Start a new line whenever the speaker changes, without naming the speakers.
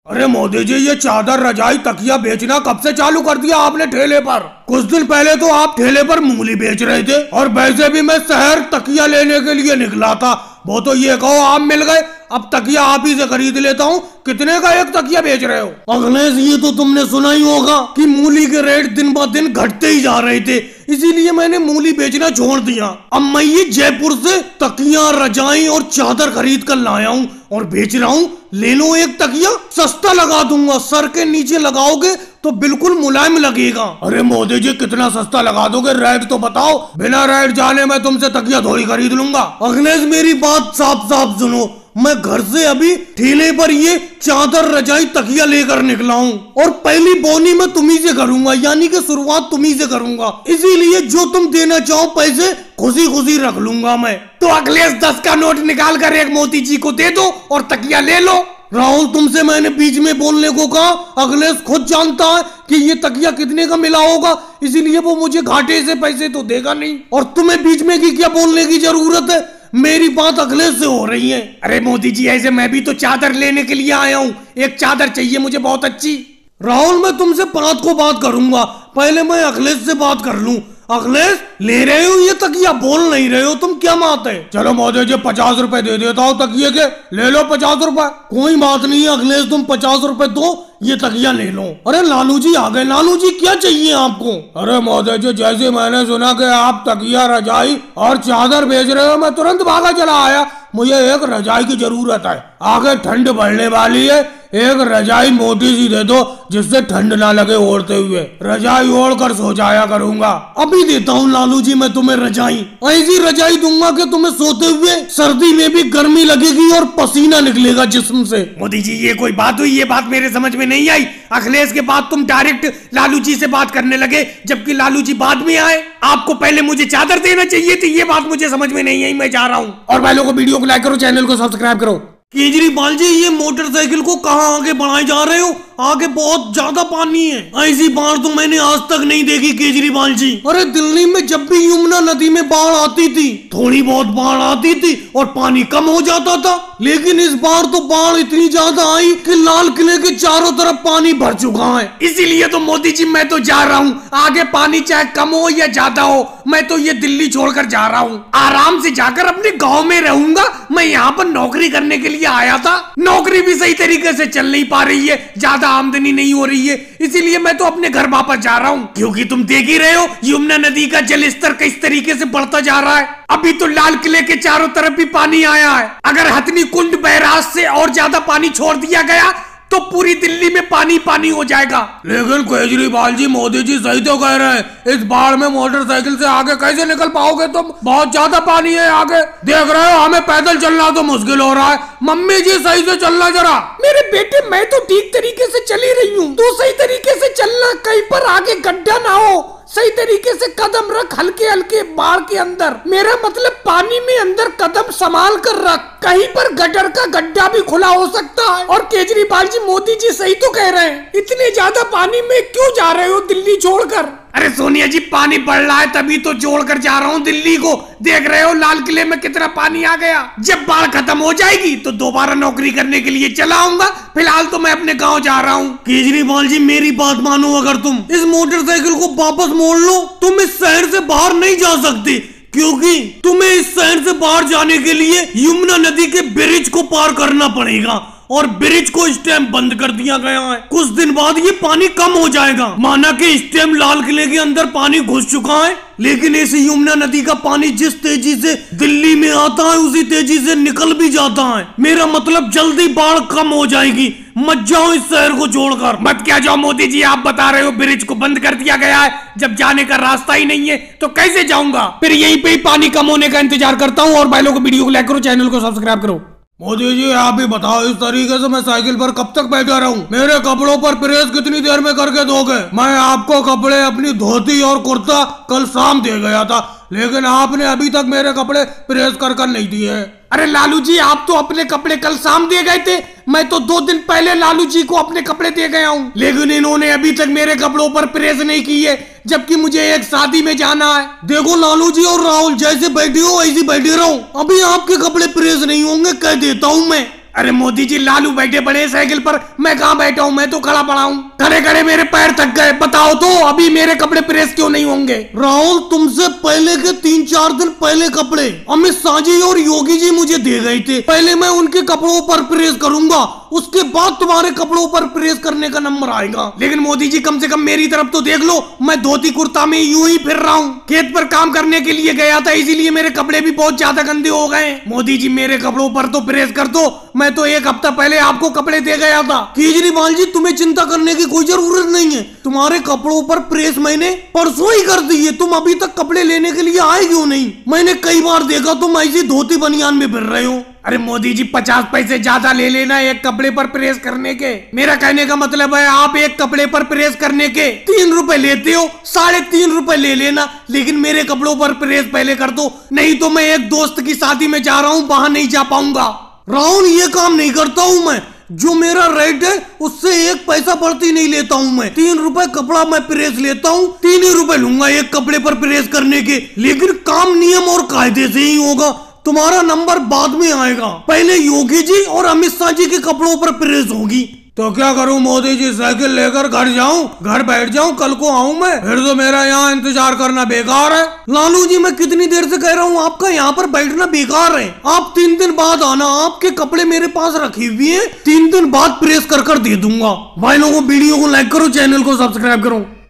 अरे मोदी जी, ये चादर रजाई तकिया बेचना कब से चालू कर दिया आपने ठेले पर? कुछ दिन पहले तो आप ठेले पर मूली बेच रहे थे और वैसे भी मैं शहर तकिया लेने के लिए निकला था। वो तो ये कहो आप मिल गए, अब तकिया आप ही से खरीद लेता हूँ। कितने का एक तकिया बेच रहे हो? अखिलेश, ये तो तुमने सुना ही होगा कि मूली के रेट दिन ब दिन घटते ही जा रहे थे, इसीलिए मैंने मूली बेचना छोड़ दिया। अब मैं ये जयपुर से तकिया रजाई और चादर खरीद कर लाया हूँ और बेच रहा हूँ। ले लो एक तकिया, सस्ता लगा दूंगा। सर के नीचे लगाओगे तो बिल्कुल मुलायम लगेगा। अरे मोदी जी, कितना सस्ता लगा दोगे? रेट तो बताओ। बिना रेट जाने मैं तुमसे तकिया थोड़ी खरीद लूंगा। अखिलेश, मेरी बात साफ साफ सुनो। मैं घर से अभी ठेले पर ये चादर रजाई तकिया लेकर निकला हूँ और पहली बोनी मैं तुम्ही से करूंगा, यानी कि शुरुआत तुम्ही से करूंगा। इसीलिए जो तुम देना चाहो पैसे खुशी खुशी रख लूंगा मैं। तो अखिलेश, 10 का नोट निकाल कर एक मोदी जी को दे दो और तकिया ले लो। राहुल, तुमसे मैंने बीच में बोलने को कहा। अखिलेश खुद जानता है कि ये तकिया कितने का मिला होगा, इसीलिए वो मुझे घाटे से पैसे तो देगा नहीं। और तुम्हें बीच में की क्या बोलने की जरूरत है? मेरी बात अखिलेश से हो रही है। अरे मोदी जी, ऐसे मैं भी तो चादर लेने के लिए आया हूँ। एक चादर चाहिए मुझे बहुत अच्छी। राहुल, मैं तुमसे बात को बात करूंगा, पहले मैं अखिलेश से बात कर लूं। अखिलेश, ले रहे हो ये तकिया? बोल नहीं रहे हो तुम, क्या बात है? चलो मोदी जी, 50 रुपए दे देता हूँ तकिए के, ले लो 50 रुपए। कोई बात नहीं है अखिलेश, तुम 50 रुपए दो, ये तकिया ले लो। अरे लालू जी आ गए। लालू जी, क्या चाहिए आपको? अरे मोदी जी, जैसे मैंने सुना कि आप तकिया रजाई और चादर बेच रहे हो, मैं तुरंत भागा चला आया। मुझे एक रजाई की जरूरत है, आगे ठंड बढ़ने वाली है। एक रजाई मोटी सी दे दो जिससे ठंड ना लगे ओढ़ते हुए। रजाई ओढ़ कर सो जाया करूंगा। अभी देता हूँ लालू जी मैं तुम्हें रजाई। ऐसी रजाई दूंगा कि तुम्हें सोते हुए सर्दी में भी गर्मी लगेगी और पसीना निकलेगा जिस्म से। मोदी जी, ये कोई बात हुई? ये बात मेरे समझ में नहीं आई। अखिलेश के बाद तुम डायरेक्ट लालू जी से बात करने लगे, जबकि लालू जी बाद में आए। आपको पहले मुझे चादर देना चाहिए थी। ये बात मुझे समझ में नहीं आई। मैं जा रहा हूँ। और भाई लोगों, वीडियो को लाइक करो, चैनल को सब्सक्राइब करो। केजरीवाल जी, ये मोटरसाइकिल को कहाँ आगे बढ़ाए जा रहे हो? आगे बहुत ज्यादा पानी है। ऐसी बाढ़ तो मैंने आज तक नहीं देखी केजरीवाल जी। अरे दिल्ली में जब भी यमुना नदी में बाढ़ आती थी, थोड़ी बहुत बाढ़ आती थी और पानी कम हो जाता था, लेकिन इस बार तो बाढ़ इतनी ज्यादा आई कि लाल किले के चारों तरफ पानी भर चुका है। इसीलिए तो मोदी जी मैं तो जा रहा हूँ। आगे पानी चाहे कम हो या ज्यादा हो, मैं तो ये दिल्ली छोड़कर जा रहा हूँ। आराम से जाकर अपने गाँव में रहूंगा। मैं यहाँ पर नौकरी करने के लिए आया था। नौकरी भी सही तरीके से चल नहीं पा रही है, ज्यादा आमदनी नहीं हो रही है, इसीलिए मैं तो अपने घर वापस जा रहा हूँ। क्योंकि तुम देख ही रहे हो यमुना नदी का जल स्तर किस तरीके से बढ़ता जा रहा है। अभी तो लाल किले के चारों तरफ भी पानी आया है। अगर हथनी कुंड बैराज से और ज्यादा पानी छोड़ दिया गया तो पूरी दिल्ली में पानी पानी हो जाएगा। लेकिन केजरीवाल जी, मोदी जी सही तो कह रहे हैं। इस बाढ़ में मोटरसाइकिल से आगे कैसे निकल पाओगे तुम? बहुत ज्यादा पानी है आगे। देख रहे हो, हमें पैदल चलना तो मुश्किल हो रहा है। मम्मी जी, सही से चलना जरा। मेरे बेटे, मैं तो ठीक तरीके से चल ही रही हूँ। तो सही तरीके से चलना, कहीं पर आगे गड्ढा ना हो। सही तरीके से कदम रख, हल्के हल्के बाढ़ के अंदर। मेरा मतलब पानी में अंदर कदम संभाल कर रख, कहीं पर गटर का गड्ढा भी खुला हो सकता है। और केजरीवाल जी, मोदी जी सही तो कह रहे हैं। इतने ज्यादा पानी में क्यों जा रहे हो दिल्ली छोड़कर? अरे सोनिया जी, पानी बढ़ रहा है तभी तो छोड़कर जा रहा हूँ दिल्ली को। देख रहे हो लाल किले में कितना पानी आ गया। जब बाढ़ खत्म हो जाएगी तो दोबारा नौकरी करने के लिए चला आऊंगा। फिलहाल तो मैं अपने गांव जा रहा हूँ। केजरीवाल जी, मेरी बात मानो। अगर तुम इस मोटरसाइकिल को वापस मोड़ लो, तुम इस शहर से बाहर नहीं जा सकते, क्योंकि तुम्हें इस शहर से बाहर जाने के लिए यमुना नदी के ब्रिज को पार करना पड़ेगा और ब्रिज को इस टाइम बंद कर दिया गया है। कुछ दिन बाद ये पानी कम हो जाएगा। माना कि इस टाइम लाल किले के अंदर पानी घुस चुका है, लेकिन इस यमुना नदी का पानी जिस तेजी से दिल्ली में आता है उसी तेजी से निकल भी जाता है। मेरा मतलब जल्दी बाढ़ कम हो जाएगी। मत जाओ इस शहर को छोड़कर। मत क्या जाओ मोदी जी, आप बता रहे हो ब्रिज को बंद कर दिया गया है। जब जाने का रास्ता ही नहीं है तो कैसे जाऊंगा? फिर यहीं पे ही पानी कम होने का इंतजार करता हूँ। और भाई लोगों को वीडियो को लाइक करो, चैनल को सब्सक्राइब करो। मोदी जी, आप ही बताओ, इस तरीके से मैं साइकिल पर कब तक बैठा रहूं? मेरे कपड़ों पर प्रेस कितनी देर में करके दोगे? मैं आपको कपड़े, अपनी धोती और कुर्ता कल शाम दे गया था, लेकिन आपने अभी तक मेरे कपड़े प्रेस कर नहीं दिए। अरे लालू जी, आप तो अपने कपड़े कल शाम दे गए थे। मैं तो 2 दिन पहले लालू जी को अपने कपड़े दे गया हूँ, लेकिन इन्होंने अभी तक मेरे कपड़ों पर प्रेस नहीं की है, जबकि मुझे एक शादी में जाना है। देखो लालू जी और राहुल, जैसे बैठे हो ऐसे बैठे रहो। अभी आपके कपड़े प्रेस नहीं होंगे, कह देता हूँ मैं। अरे मोदी जी, लालू बैठे बड़े साइकिल पर, मैं कहाँ बैठा हूँ, मैं तो खड़ा पड़ा हूँ। खड़े खड़े मेरे पैर थक गए। बताओ तो अभी मेरे कपड़े प्रेस क्यों नहीं होंगे? राहुल, तुमसे पहले के 3-4 दिन पहले कपड़े अमित शाह जी और योगी जी मुझे दे गए थे। पहले मैं उनके कपड़ों पर प्रेस करूंगा, उसके बाद तुम्हारे कपड़ों पर प्रेस करने का नंबर आएगा। लेकिन मोदी जी, कम से कम मेरी तरफ तो देख लो, मैं धोती कुर्ता में यूं ही फिर रहा हूँ। खेत पर काम करने के लिए गया था, इसीलिए मेरे कपड़े भी बहुत ज्यादा गंदे हो गए। मोदी जी, मेरे कपड़ों पर तो प्रेस कर दो, मैं तो 1 हफ्ता पहले आपको कपड़े दे गया था। केजरीवाल जी, तुम्हें चिंता करने की कोई जरूरत नहीं है। तुम्हारे कपड़ों पर प्रेस मैंने परसों ही कर दी है। तुम अभी तक कपड़े लेने के लिए आए क्यों नहीं? मैंने कई बार देखा तुम ऐसी धोती बनियान में फिर रहे हो। अरे मोदी जी, 50 पैसे ज्यादा ले लेना एक कपड़े पर प्रेस करने के। मेरा कहने का मतलब है, आप एक कपड़े पर प्रेस करने के 3 रुपए लेते हो, 3.5 रुपए ले लेना, लेकिन मेरे कपड़ों पर प्रेस पहले कर दो, नहीं तो मैं एक दोस्त की शादी में जा रहा हूँ, वहां नहीं जा पाऊंगा। राहुल, ये काम नहीं करता हूँ मैं। जो मेरा रेट है उससे 1 पैसा बढ़ती नहीं लेता हूँ मैं। 3 रुपए कपड़ा मैं प्रेस लेता हूँ, 3 ही रुपए लूंगा एक कपड़े पर प्रेस करने के। लेकिन काम नियम और कायदे से ही होगा। तुम्हारा नंबर बाद में आएगा, पहले योगी जी और अमित शाह जी के कपड़ों पर प्रेस होगी। तो क्या करूं मोदी जी, साइकिल लेकर घर जाऊं, घर बैठ जाऊं, कल को आऊं मैं? फिर तो मेरा यहाँ इंतजार करना बेकार है। लालू जी, मैं कितनी देर से कह रहा हूँ, आपका यहाँ पर बैठना बेकार है। आप 3 दिन बाद आना, आपके कपड़े मेरे पास रखे हुए हैं, 3 दिन बाद प्रेस कर दे दूंगा। भाई लोगों, वीडियो को लाइक करो, चैनल को सब्सक्राइब करो।